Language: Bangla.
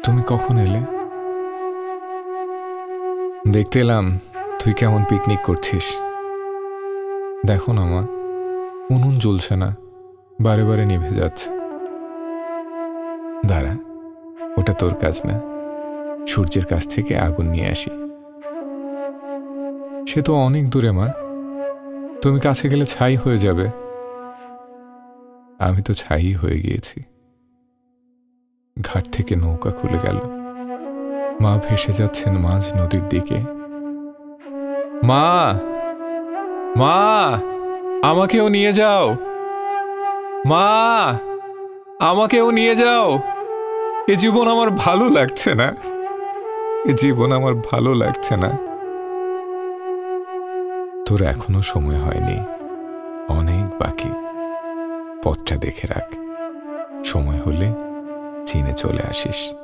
তুমি কখন এলে? দেখতে এলাম তুই কেমন পিকনিক করছিস। দেখো না মা, উনুন জ্বলছে না, বারে বারে নিভে যাচ্ছে। দাঁড়া, ওটা তোর কাজ না, সূর্যের কাছ থেকে আগুন নিয়ে আসি। সে তো অনেক দূরে মা, তুমি কাছে গেলে ছাই হয়ে যাবে। আমি তো ছাই হয়ে গিয়েছি। ঘাট থেকে নৌকা খুলে গেল, মা ভেসে যাচ্ছেন মাঝ নদীর দিকে। মা, মা, আমাকেও নিয়ে যাও। মা, আমাকেও নিয়ে যাও। এ জীবন আমার ভালো লাগছে না, এ জীবন আমার ভালো লাগছে না। তোর এখনো সময় হয়নি, অনেক বাকি। পথটা দেখে রাখ, সময় হলে চীনে চলে আসিস।